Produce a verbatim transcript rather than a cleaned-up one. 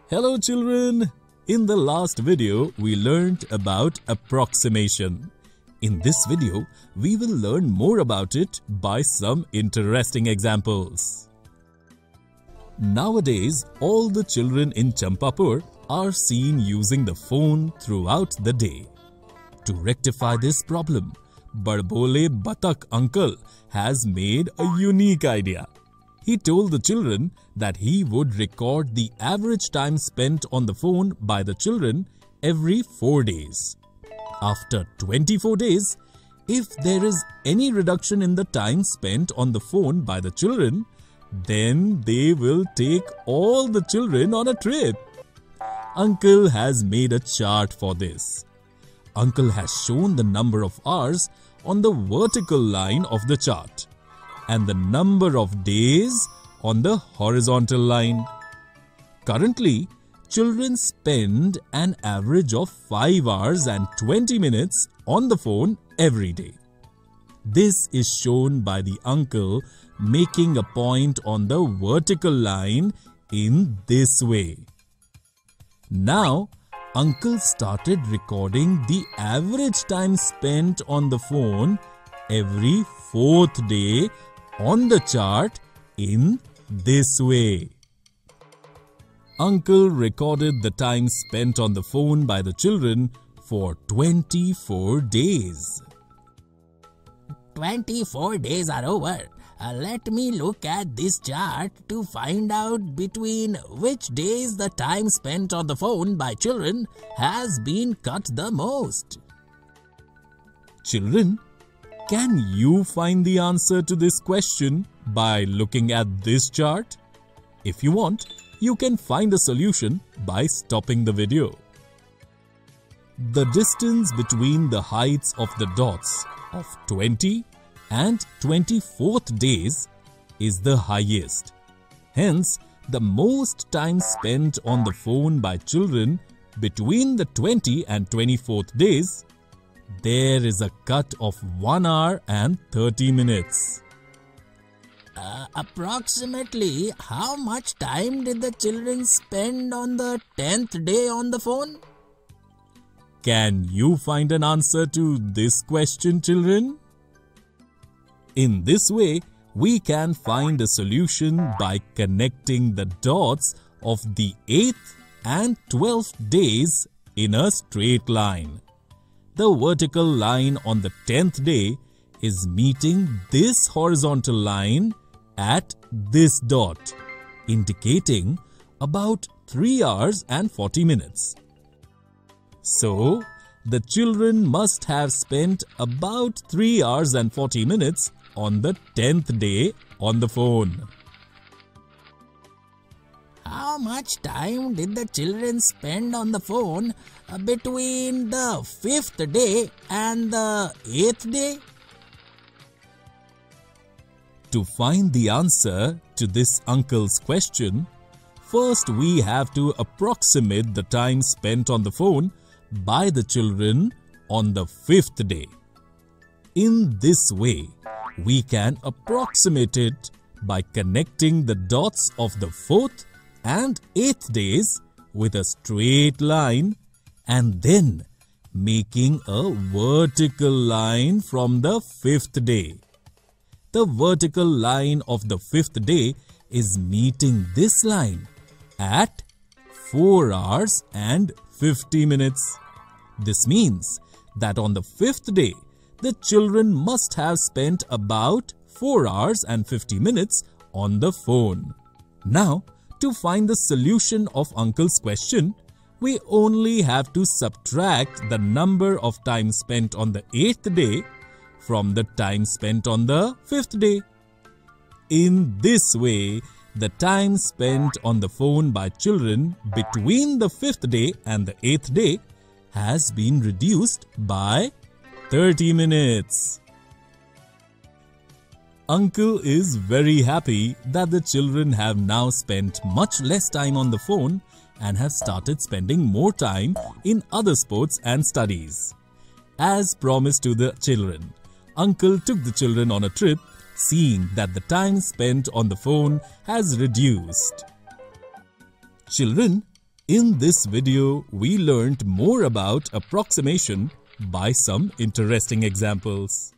Hello children! In the last video, we learned about approximation. In this video, we will learn more about it by some interesting examples. Nowadays, all the children in Champapur are seen using the phone throughout the day. To rectify this problem, Badbole Batak uncle has made a unique idea. He told the children that he would record the average time spent on the phone by the children every four days. After twenty-four days, if there is any reduction in the time spent on the phone by the children, then they will take all the children on a trip. Uncle has made a chart for this. Uncle has shown the number of hours on the vertical line of the chart and the number of days on the horizontal line. Currently, children spend an average of five hours and twenty minutes on the phone every day. This is shown by the uncle making a point on the vertical line in this way. Now, uncle started recording the average time spent on the phone every fourth day on the chart in this way. Uncle recorded the time spent on the phone by the children for twenty-four days. twenty-four days are over. Uh, let me look at this chart to find out between which days the time spent on the phone by children has been cut the most. Children, can you find the answer to this question by looking at this chart? If you want, you can find the solution by stopping the video. The distance between the heights of the dots of twenty and twenty-fourth days is the highest. Hence, the most time spent on the phone by children between the twenty and twenty-fourth days, there is a cut of one hour and thirty minutes. Uh, approximately how much time did the children spend on the tenth day on the phone? Can you find an answer to this question, children? In this way, we can find a solution by connecting the dots of the eighth and twelfth days in a straight line. The vertical line on the tenth day is meeting this horizontal line at this dot, indicating about three hours and forty minutes. So, the children must have spent about three hours and forty minutes on the tenth day on the phone. How much time did the children spend on the phone uh, between the fifth day and the eighth day? To find the answer to this uncle's question, first we have to approximate the time spent on the phone by the children on the fifth day. In this way, we can approximate it by connecting the dots of the fourth and eighth days with a straight line and then making a vertical line from the fifth day. The vertical line of the fifth day is meeting this line at four hours and fifty minutes. This means that on the fifth day, the children must have spent about four hours and fifty minutes on the phone. Now, to find the solution of uncle's question, we only have to subtract the number of time spent on the eighth day from the time spent on the fifth day. In this way, the time spent on the phone by children between the fifth day and the eighth day has been reduced by thirty minutes. Uncle is very happy that the children have now spent much less time on the phone and have started spending more time in other sports and studies. As promised to the children, Uncle took the children on a trip, seeing that the time spent on the phone has reduced. Children, In this video, we learned more about approximation by some interesting examples.